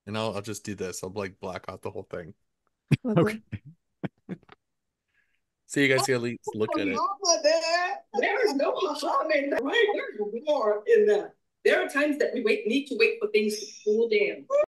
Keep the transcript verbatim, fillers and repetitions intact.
and I'll I'll just do this. I'll like black out the whole thing. Okay. So you guys can at least look at it. There is no harm in that, right? There's more in that. There are times that we wait, need to wait for things to cool down.